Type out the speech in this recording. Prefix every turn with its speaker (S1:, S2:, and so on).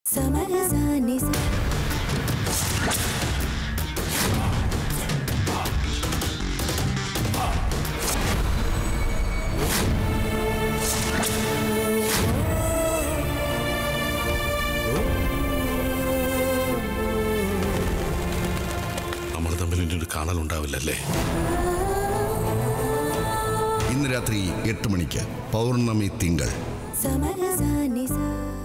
S1: നമ്മൾ തമ്മിൽ ഇനി ഒരു കാണലുണ്ടാവില്ലല്ലേ?
S2: ഇന്ന് രാത്രി 8 മണിക്ക് പൗർണമി തിങ്കൾ.